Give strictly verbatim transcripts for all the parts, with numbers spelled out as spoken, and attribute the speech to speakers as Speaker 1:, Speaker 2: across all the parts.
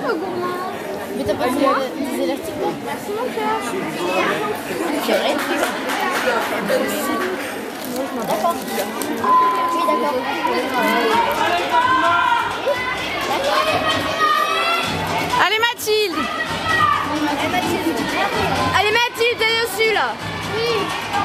Speaker 1: gourmand. Mais t'as pas pris des élastiques là? Merci mon cœur. C'est vrai? D'accord. Oui, d'accord.
Speaker 2: Allez Mathilde.
Speaker 1: Allez Mathilde.
Speaker 2: Allez Mathilde, t'es dessus là.
Speaker 1: Oui.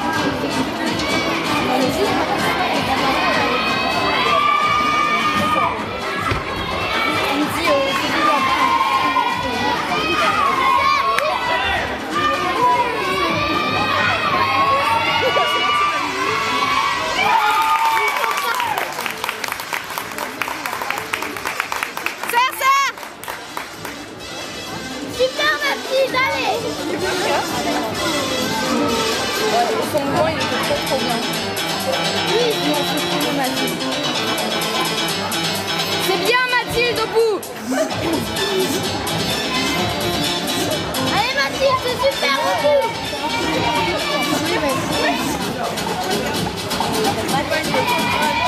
Speaker 1: Super Mathilde, allez!
Speaker 2: Son gant, il était trop trop bien.
Speaker 1: Oui, c'est trop Mathilde.
Speaker 2: C'est bien Mathilde au bout.
Speaker 1: Allez Mathilde, c'est super au bout!